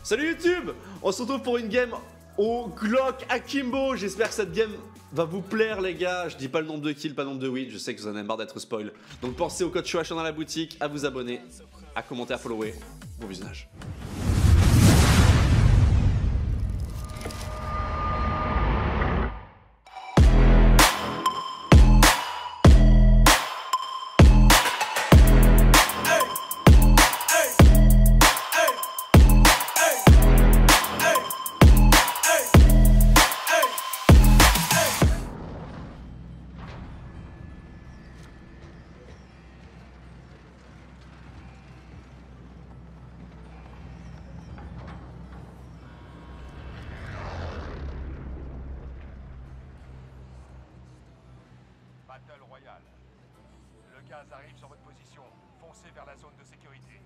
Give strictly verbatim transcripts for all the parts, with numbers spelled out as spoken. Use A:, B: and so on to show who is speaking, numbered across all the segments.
A: Salut YouTube! On se retrouve pour une game au Glock Akimbo. J'espère que cette game va vous plaire les gars. Je dis pas le nombre de kills, pas le nombre de wins, je sais que vous en avez marre d'être spoil. Donc pensez au code Chouachan dans la boutique, à vous abonner, à commenter, à follower. Bon visionnage.
B: Battle Royale. Le gaz arrive sur votre position. Foncez vers la zone de sécurité.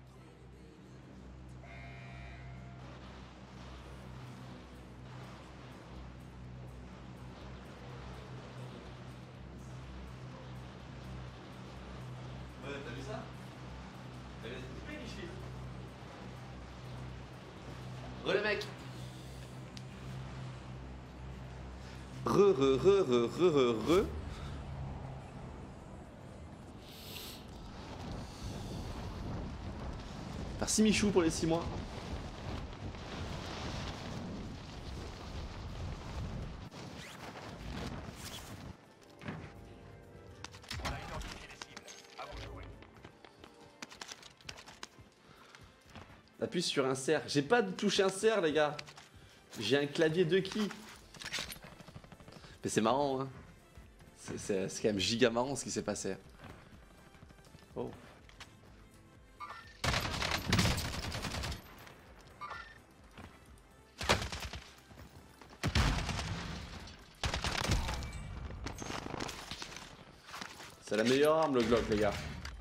A: Ouais, t'as vu ça? Re le mec. Re re re re re re re. Merci Michou pour les six mois.
B: On a identifié les cibles. À vous de jouer.
A: Appuie sur insert. J'ai pas de touche insert les gars. J'ai un clavier de qui. Mais c'est marrant hein. C'est quand même giga marrant ce qui s'est passé. Oh. C'est la meilleure arme le Glock les gars.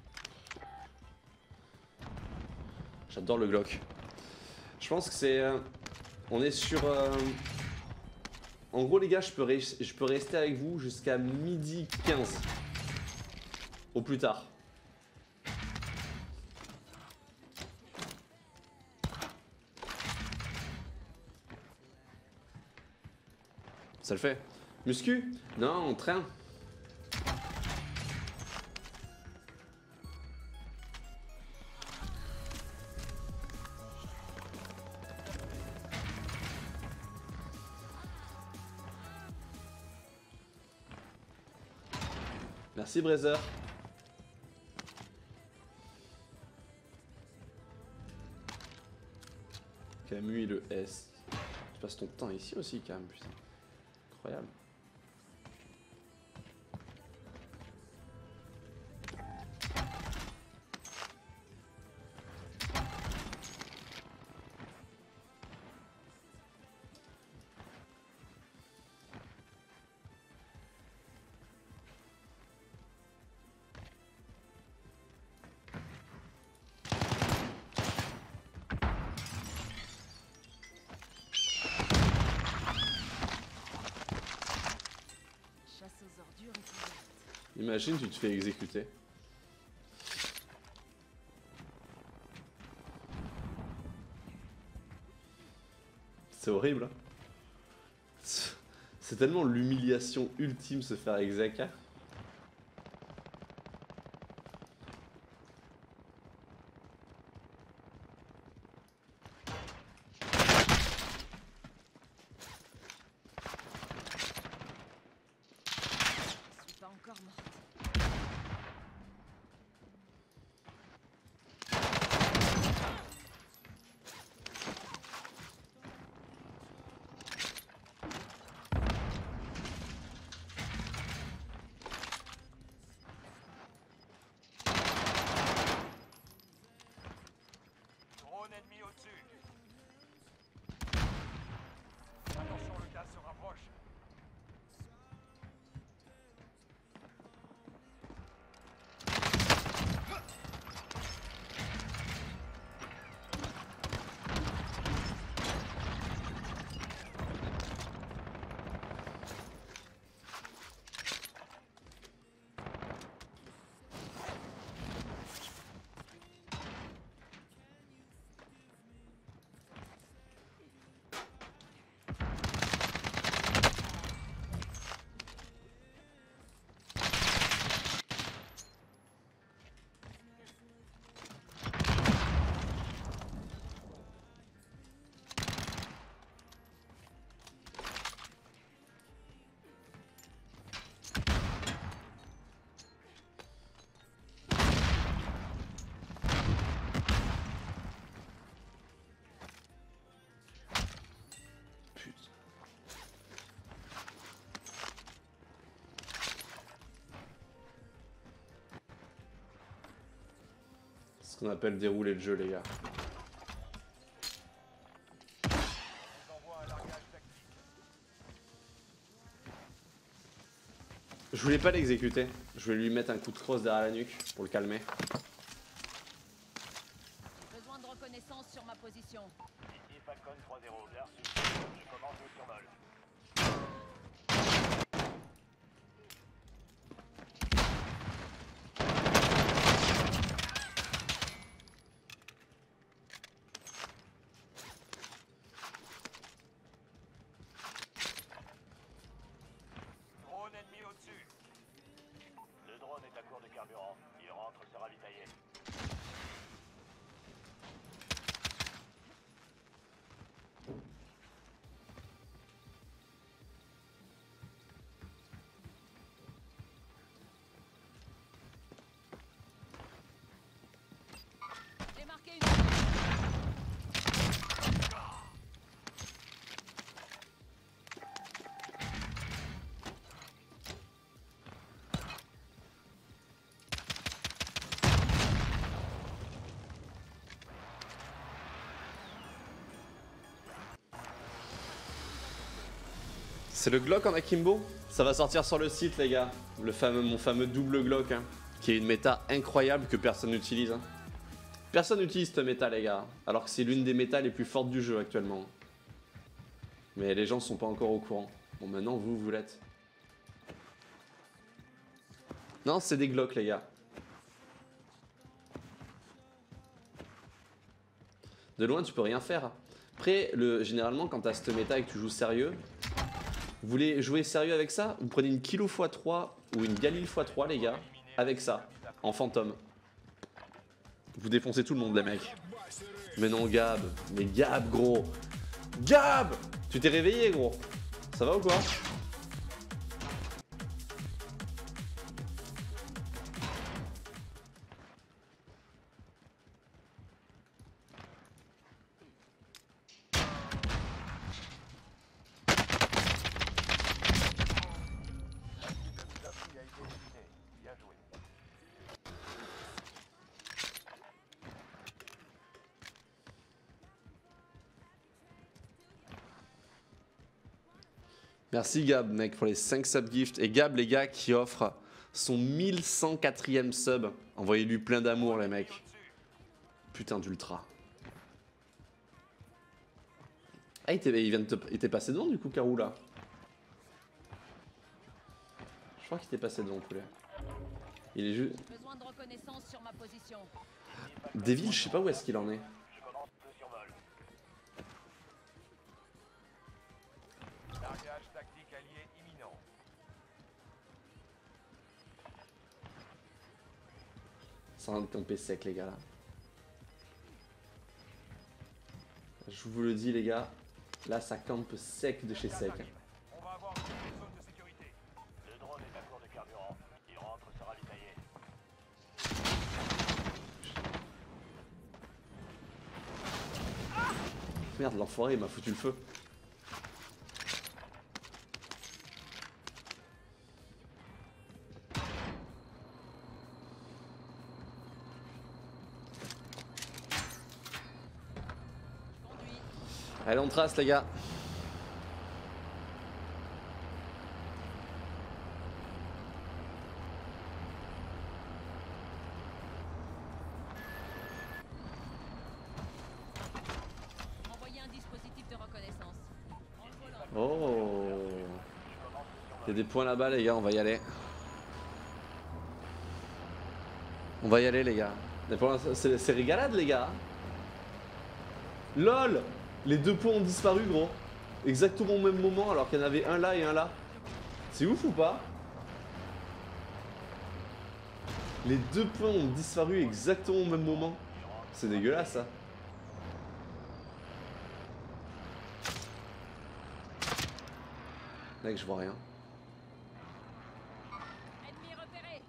A: J'adore le Glock. Je pense que c'est... Euh, on est sur... Euh, en gros les gars, je peux, je peux rester avec vous jusqu'à midi quinze. Au plus tard. Ça le fait. Muscu? Non, train. Merci Brazer. Camus et le S. Tu passes ton temps ici aussi quand même, putain. Incroyable. Imagine tu te fais exécuter. C'est horrible. Hein. C'est tellement l'humiliation ultime se faire exécuter. ce qu'on appelle dérouler le jeu, les gars.
B: Je vous envoie un largage tactique.
A: Je voulais pas l'exécuter. Je voulais lui mettre un coup de crosse derrière la nuque pour le calmer.
C: Besoin de reconnaissance sur ma position.
B: Ici Falcon trois zéro, bien reçu. Je commence le survol. Drone ennemi au-dessus. Le drone est à court de carburant. Il rentre se ravitailler.
C: J'ai marqué une.
A: C'est le Glock en akimbo. Ça va sortir sur le site, les gars. Le fameux, mon fameux double Glock, hein, qui est une méta incroyable que personne n'utilise. Hein. Personne n'utilise cette méta, les gars, alors que c'est l'une des métas les plus fortes du jeu actuellement. Mais les gens sont pas encore au courant. Bon, maintenant, vous, vous l'êtes. Non, c'est des Glock, les gars. De loin, tu peux rien faire. Après, le, généralement, quand t'as cette méta et que tu joues sérieux, vous voulez jouer sérieux avec ça? Vous prenez une Kilo fois trois ou une Galil fois trois, les gars, avec ça, en fantôme. Vous défoncez tout le monde, les mecs. Mais non, Gab. Mais Gab, gros. Gab! Tu t'es réveillé, gros. Ça va ou quoi? Merci Gab, mec, pour les cinq sub gifts. Et Gab, les gars, qui offre son mille cent quatrième sub. Envoyez-lui plein d'amour, les mecs. Putain d'ultra. Ah, il, il vient de te... Il t'est passé devant, du coup, Karou, là. Je crois qu'il t'est passé devant, poulet. Il est juste...
C: Besoin de reconnaissance sur ma position.
A: Devil, je sais pas où est-ce qu'il en est.
B: Je commence le survol. Largage tactique allié imminent.
A: Ça va de camper sec, les gars, là. Je vous le dis, les gars. Là, ça campe sec de chez sec.
B: On va avoir une zone de sécurité. Le drone est à court de carburant. Il rentre se ravitailler.
A: Merde, l'enfoiré, il m'a foutu le feu.
C: Conduis.
A: Allez, on trace, les gars.
C: Envoyer un dispositif de reconnaissance. En le volant.
A: Oh. Il y a des points là-bas, les gars, on va y aller. On va y aller, les gars. Mais pour l'instant, c'est c'est régalade, les gars. LOL. Les deux points ont disparu, gros. Exactement au même moment, alors qu'il y en avait un là et un là. C'est ouf ou pas? Les deux points ont disparu exactement au même moment. C'est dégueulasse, ça. Mec, je vois rien.
C: Ennemi repéré.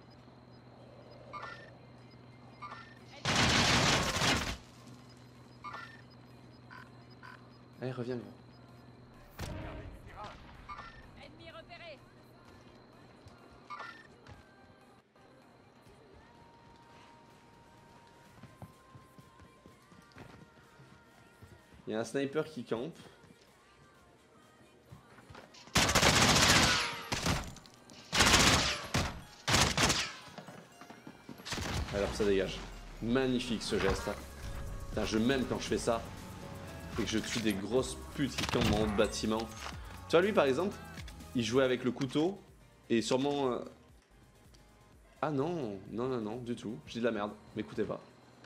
A: Allez, reviens, gros.
C: Ennemi repéré.
A: Il y a un sniper qui campe. Alors ça dégage. Magnifique ce geste. Putain, je m'aime quand je fais ça. Et que je tue des grosses putes qui campent en haut de bâtiment. Tu vois lui par exemple, il jouait avec le couteau. Et sûrement... Euh... Ah non, non, non, non, du tout. Je dis de la merde, m'écoutez pas.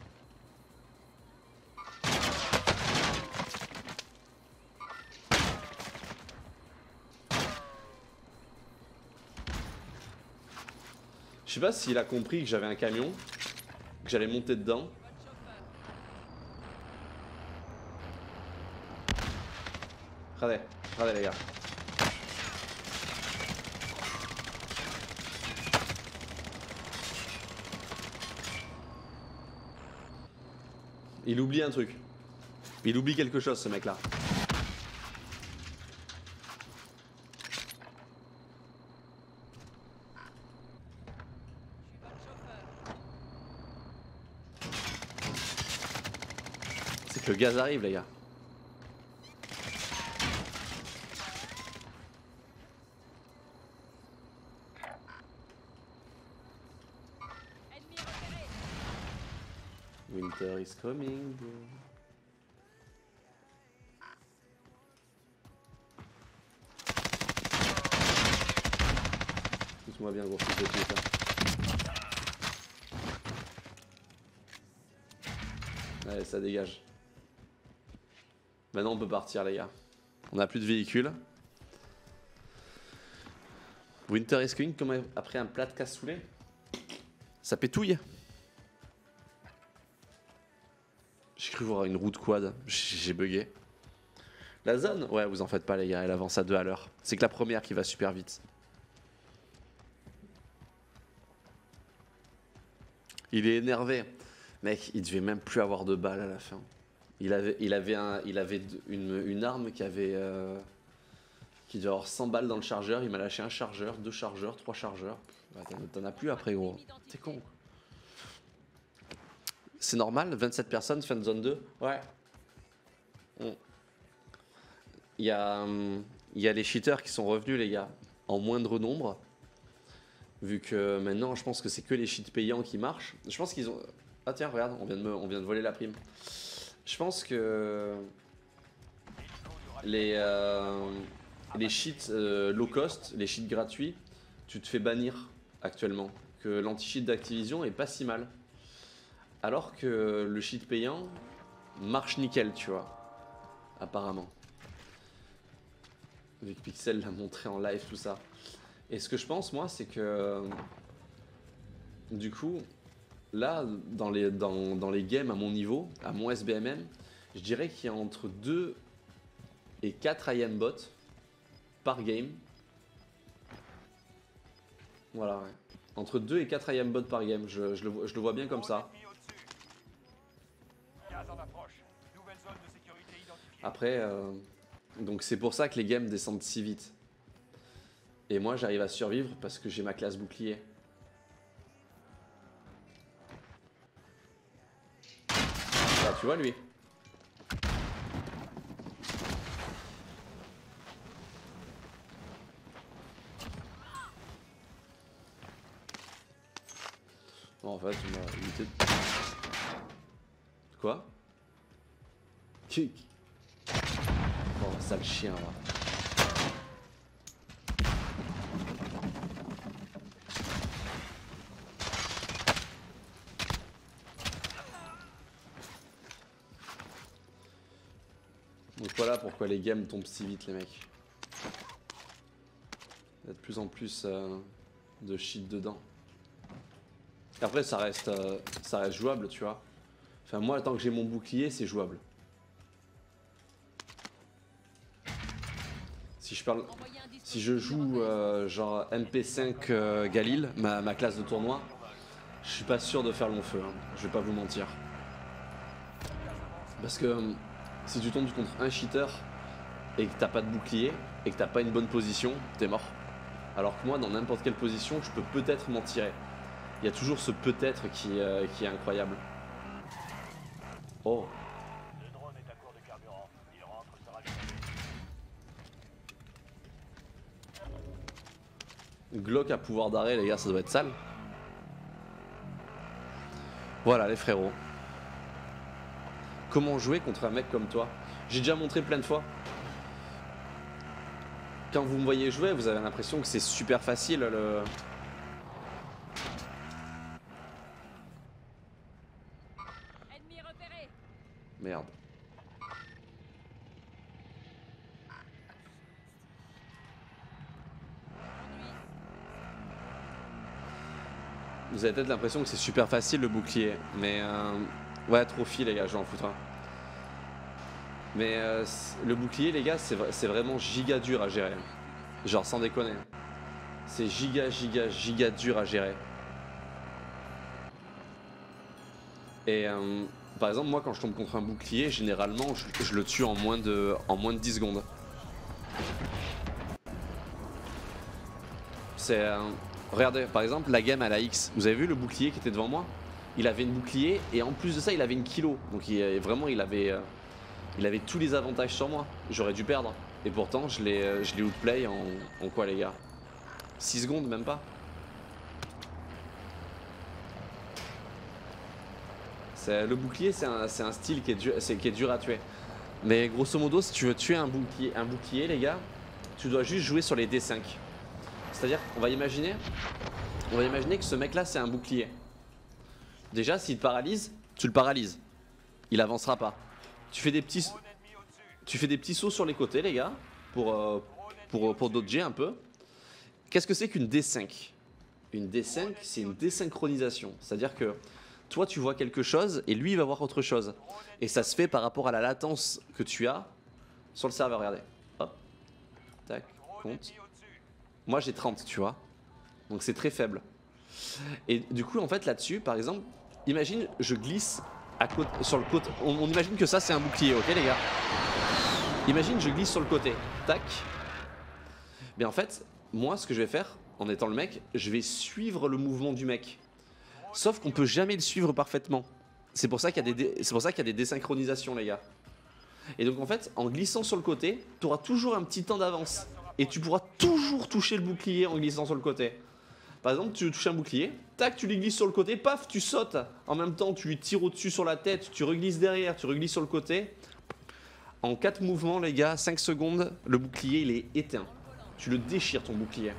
A: Je sais pas s'il a compris que j'avais un camion, que j'allais monter dedans. Regardez, regardez les gars. Il oublie un truc. Il oublie quelque chose ce mec là. C'est que le gaz arrive les gars. Winter is coming, bro. Écoute-moi bien, gros fils de pute. Allez, ça dégage. Maintenant, on peut partir, les gars. On n'a plus de véhicule. Winter is coming, comme après un plat de cassoulet. Ça pétouille. J'ai cru voir une route quad, j'ai bugué. La zone, ouais, vous en faites pas les gars, elle avance à deux à l'heure. C'est que la première qui va super vite. Il est énervé. Mec, il devait même plus avoir de balles à la fin. Il avait, il avait, un, il avait une, une arme qui avait... Euh, qui devait avoir cent balles dans le chargeur. Il m'a lâché un chargeur, deux chargeurs, trois chargeurs. Bah, t'en as plus après gros. T'es con. C'est normal, vingt-sept personnes, fin de zone deux. Ouais. Il y a, il y a les cheaters qui sont revenus, les gars, en moindre nombre. Vu que maintenant, je pense que c'est que les cheats payants qui marchent. Je pense qu'ils ont... Ah tiens, regarde, on vient de, me... on vient de voler la prime. Je pense que... Les, euh... les cheats euh, low cost, les cheats gratuits, tu te fais bannir actuellement. Que l'anti-cheat d'Activision est pas si mal. Alors que le cheat payant marche nickel, tu vois, apparemment. Vu que Pixel l'a montré en live, tout ça. Et ce que je pense, moi, c'est que... Du coup, là, dans les, dans, dans les games à mon niveau, à mon S B M M, je dirais qu'il y a entre deux et quatre I M bots par game. Voilà, ouais. Entre deux et quatre I M bots par game, je, je, le, je le vois bien comme ça. Après, euh, donc c'est pour ça que les games descendent si vite. Et moi j'arrive à survivre parce que j'ai ma classe bouclier. Là, tu vois lui. Bon, en fait, on m'a évité de... Quoi? Qui? Oh, sale chien, là. Donc voilà pourquoi les games tombent si vite, les mecs. Il y a de plus en plus euh, de shit dedans. Après, ça reste, euh, ça reste jouable, tu vois. Enfin, moi, tant que j'ai mon bouclier, c'est jouable. Si je parle, si je joue euh, genre M P cinq euh, Galil, ma, ma classe de tournoi, je suis pas sûr de faire long feu. Hein. Je vais pas vous mentir. Parce que euh, si tu tombes contre un cheater et que t'as pas de bouclier et que t'as pas une bonne position, t'es mort. Alors que moi, dans n'importe quelle position, je peux peut-être m'en tirer. Il y a toujours ce peut-être qui, euh, qui est incroyable. Oh.
B: Le drone est à court de carburant.
A: Glock à pouvoir d'arrêt, les gars, ça doit être sale. Voilà, les frérots. Comment jouer contre un mec comme toi? J'ai déjà montré plein de fois. Quand vous me voyez jouer, vous avez l'impression que c'est super facile le...
C: Ennemi repéré.
A: Merde. Vous avez peut-être l'impression que c'est super facile le bouclier, mais euh, ouais, trophy les gars, je vais en foutre un. Mais euh, le bouclier les gars, c'est vraiment giga dur à gérer. Genre sans déconner. C'est giga giga giga dur à gérer. Et euh, par exemple moi quand je tombe contre un bouclier, généralement je, je le tue en moins de, en moins de dix secondes. C'est... Euh, regardez, par exemple, la game à la X. Vous avez vu le bouclier qui était devant moi? Il avait une bouclier et en plus de ça, il avait une kilo. Donc il, vraiment, il avait, euh, il avait tous les avantages sur moi. J'aurais dû perdre. Et pourtant, je l'ai euh, je l'ai outplay en, en quoi, les gars? six secondes, même pas. Le bouclier, c'est un, un style qui est, dur, est, qui est dur à tuer. Mais grosso modo, si tu veux tuer un bouclier, un bouclier, les gars, tu dois juste jouer sur les D cinq. C'est-à-dire, on va imaginer, on va imaginer que ce mec-là, c'est un bouclier. Déjà, s'il te paralyse, tu le paralyses. Il avancera pas. Tu fais des petits, tu fais des petits sauts sur les côtés, les gars, pour, euh, pour, pour dodger un peu. Qu'est-ce que c'est qu'une D cinq? Une D cinq, c'est une désynchronisation. C'est-à-dire que toi, tu vois quelque chose et lui, il va voir autre chose. Et ça se fait par rapport à la latence que tu as sur le serveur. Regardez. Hop. Tac. Compte. Moi j'ai trente, tu vois, donc c'est très faible. Et du coup en fait là-dessus, par exemple, imagine je glisse à côté, sur le côté, on, on imagine que ça c'est un bouclier, ok les gars? Imagine je glisse sur le côté, tac. Mais en fait, moi ce que je vais faire, en étant le mec, je vais suivre le mouvement du mec. Sauf qu'on peut jamais le suivre parfaitement. C'est pour ça qu'il y a des, c'est pour ça qu'il y a des désynchronisations les gars. Et donc en fait, en glissant sur le côté, tu auras toujours un petit temps d'avance. Et tu pourras toujours toucher le bouclier en glissant sur le côté. Par exemple, tu touches un bouclier, tac, tu lui glisses sur le côté, paf, tu sautes. En même temps, tu lui tires au-dessus sur la tête, tu reglisses derrière, tu reglisses sur le côté. En quatre mouvements, les gars, cinq secondes, le bouclier, il est éteint. Tu le déchires, ton bouclier.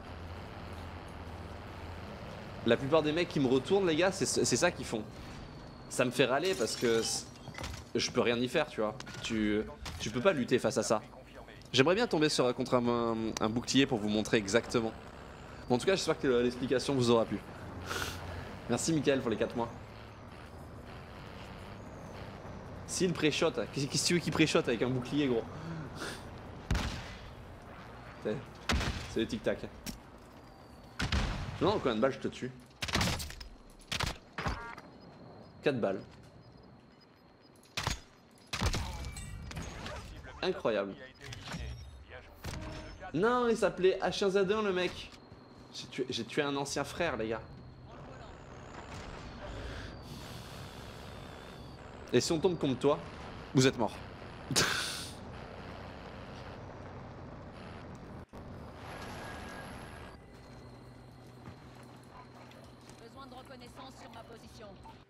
A: La plupart des mecs qui me retournent, les gars, c'est ça qu'ils font. Ça me fait râler parce que je peux rien y faire, tu vois. Tu, tu peux pas lutter face à ça. J'aimerais bien tomber sur, contre un, un, un bouclier pour vous montrer exactement. Bon, en tout cas, j'espère que l'explication vous aura plu. Merci Mickaël pour les quatre mois. S'il pré-shot, qu'est-ce que tu veux qu'il pré-shot avec un bouclier, gros? C'est le tic-tac. Non, combien de balles je te tue? quatre balles. Incroyable. Non, il s'appelait H un Z un le mec. J'ai tué, j'ai tué un ancien frère, les gars. Et si on tombe contre toi, vous êtes mort.
C: Besoin de reconnaissance sur ma position.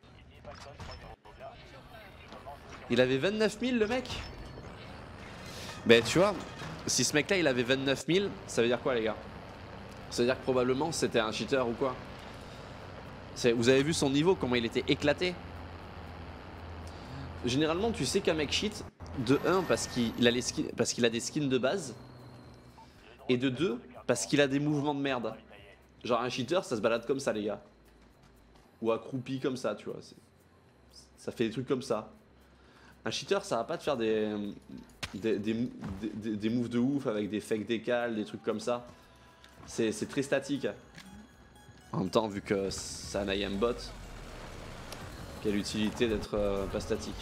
A: Il avait vingt-neuf mille le mec. Ben tu vois, si ce mec là il avait vingt-neuf mille, ça veut dire quoi les gars? Ça veut dire que probablement c'était un cheater ou quoi? Vous avez vu son niveau, comment il était éclaté? Généralement tu sais qu'un mec cheat, de un parce qu'il a, les skins, parce qu'il a des skins de base, et de deux parce qu'il a des mouvements de merde. Genre un cheater ça se balade comme ça les gars. Ou accroupi comme ça tu vois. Ça fait des trucs comme ça. Un cheater ça va pas te faire des, des, des, des, des moves de ouf avec des fake décales, des trucs comme ça. C'est très statique. En même temps vu que c'est un I M bot, quelle utilité d'être euh, pas statique.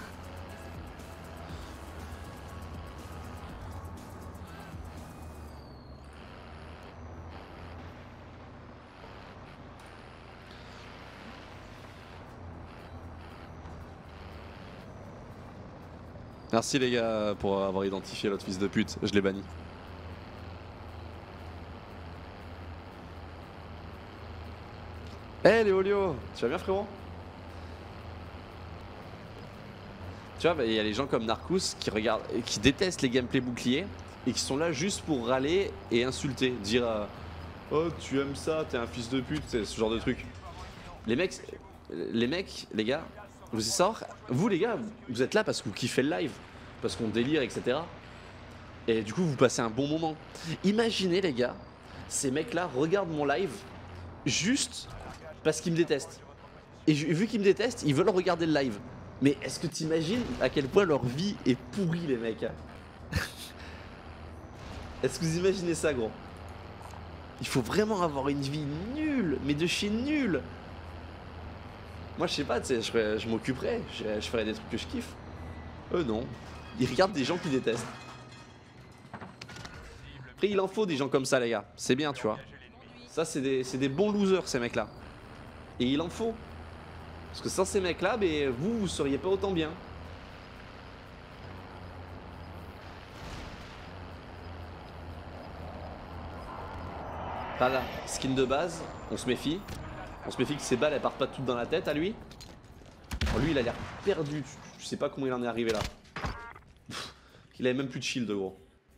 A: Merci les gars pour avoir identifié l'autre fils de pute, je l'ai banni. Eh hey, Léolio, tu vas bien frérot? Tu vois, il bah, y a les gens comme Narcous qui regardent, qui détestent les gameplays boucliers et qui sont là juste pour râler et insulter, dire euh, oh tu aimes ça, t'es un fils de pute, c'est ce genre de truc. Les mecs, les mecs, les gars, vous savez savoir, vous les gars, vous êtes là parce que vous kiffez le live, parce qu'on délire, et cetera. Et du coup vous passez un bon moment. Imaginez les gars, ces mecs là regardent mon live juste parce qu'ils me détestent. Et vu qu'ils me détestent, ils veulent regarder le live. Mais est-ce que t'imagines à quel point leur vie est pourrie les mecs? Est-ce que vous imaginez ça gros? Il faut vraiment avoir une vie nulle, mais de chez nul. Moi je sais pas, tu sais, je, je m'occuperais, je, je ferais des trucs que je kiffe. Eux non, ils regardent des gens qui détestent. Après il en faut des gens comme ça les gars, c'est bien tu vois. Ça c'est des, des bons losers ces mecs là. Et il en faut. Parce que sans ces mecs là, mais vous, vous seriez pas autant bien. Voilà, skin de base, on se méfie. On se méfie que ces balles elles partent pas toutes dans la tête à lui. Oh, lui il a l'air perdu, je sais pas comment il en est arrivé là. Pff, il avait même plus de shield gros.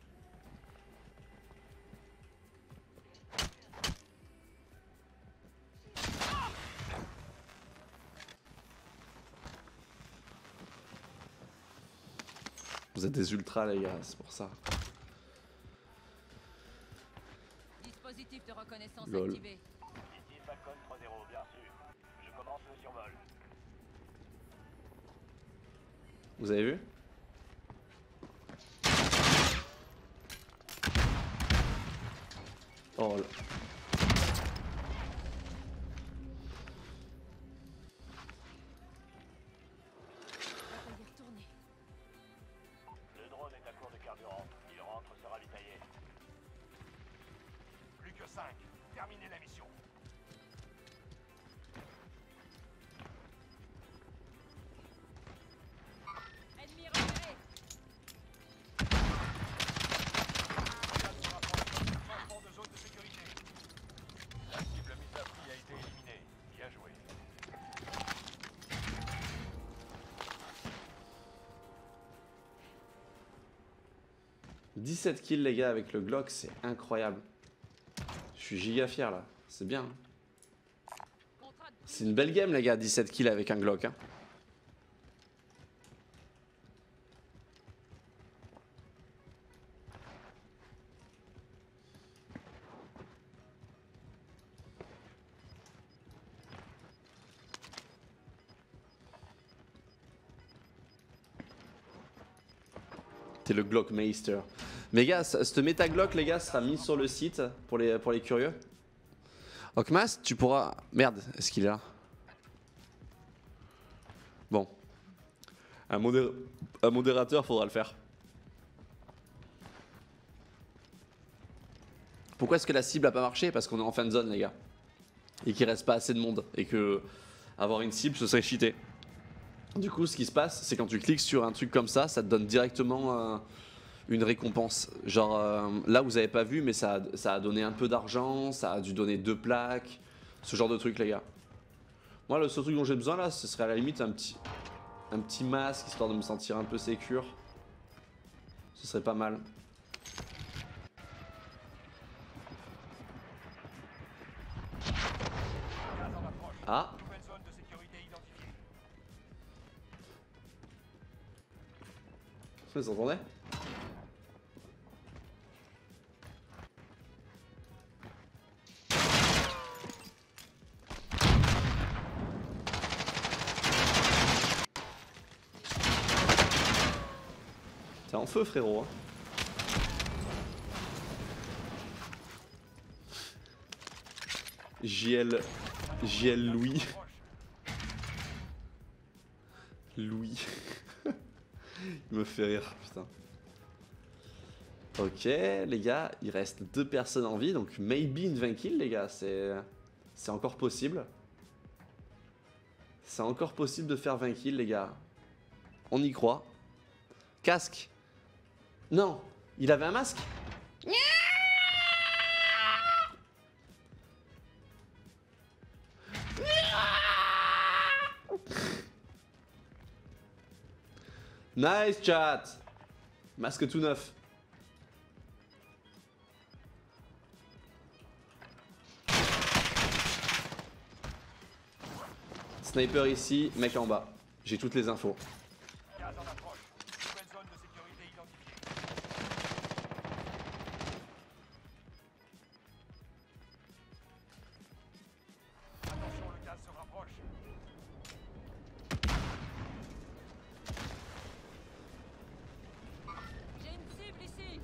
A: Vous êtes des ultras les gars, c'est pour ça.
C: Dispositif de reconnaissance
A: Lol.
C: activé.
B: Ici Falcon trois zéro, bien sûr. Je commence le survol.
A: Vous avez vu? Oh là.
B: Le drone est à court de carburant. Il rentre se ravitailler. Plus que cinq. Terminez la mission.
C: Ennemi repéré.
B: Changement de zone de sécurité. La cible mise à prix a été éliminée. Bien joué.
A: dix-sept kills les gars avec le Glock, c'est incroyable. Je suis giga fier là, c'est bien. C'est une belle game les gars, dix-sept kills avec un Glock. Hein. T'es le Glockmeister. Mais gars, cette méta Glock les gars sera mise sur le site pour les, pour les curieux. Okmas, tu pourras... Merde, est-ce qu'il est là? Bon. Un, modé... un modérateur faudra le faire. Pourquoi est-ce que la cible a pas marché? Parce qu'on est en fin de zone les gars. Et qu'il reste pas assez de monde. Et que avoir une cible ce serait cheaté. Du coup ce qui se passe c'est quand tu cliques sur un truc comme ça, ça te donne directement euh, une récompense. Genre euh, là vous avez pas vu mais ça a, ça a donné un peu d'argent, ça a dû donner deux plaques, ce genre de truc les gars. Moi le seul truc dont j'ai besoin là ce serait à la limite un petit, un petit masque histoire de me sentir un peu sécure. Ce serait pas mal. Ah.
B: Nouvelle zone de sécurité identifiée.
A: Vous entendez? T'es en feu frérot hein. J L... J L Louis. Louis. Il me fait rire, putain. Ok, les gars, il reste deux personnes en vie, donc maybe une vingt kills, les gars, c'est... C'est encore possible. C'est encore possible de faire vingt kills, les gars. On y croit. Casque. Non, il avait un masque. Non. Nice chat. Masque tout neuf. Sniper ici, mec en bas. J'ai toutes les infos.
B: Gaz en approche. Nouvelle zone de sécurité identifiée. Attention, le gaz se rapproche.
C: J'ai une cible ici.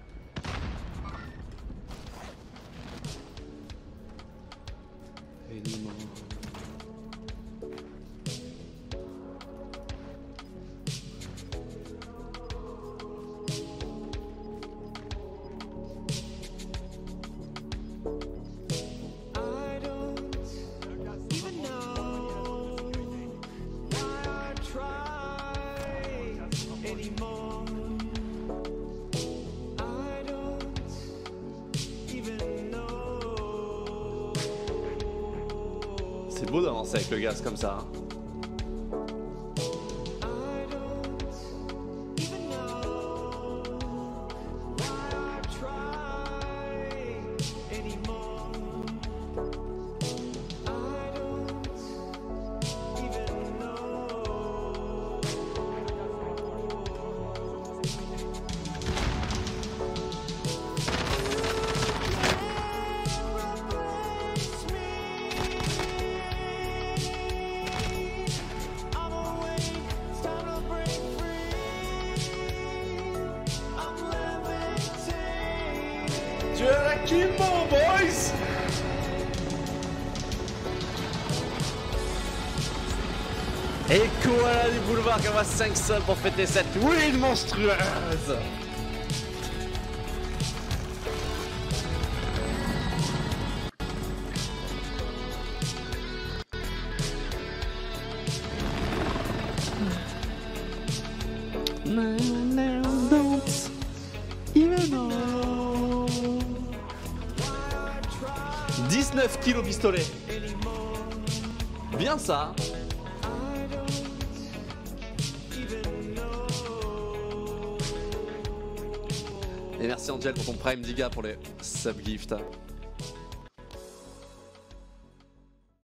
A: C'est beau d'avancer avec le gaz comme ça. Hein. Tu es la Kimbo, boys! Et Koala du boulevard qui envoie cinq subs pour fêter cette win monstrueuse! No, no, don't even know. dix-neuf kills au pistolet. Bien ça. Et merci Angel pour ton Prime Diga pour les subgifts.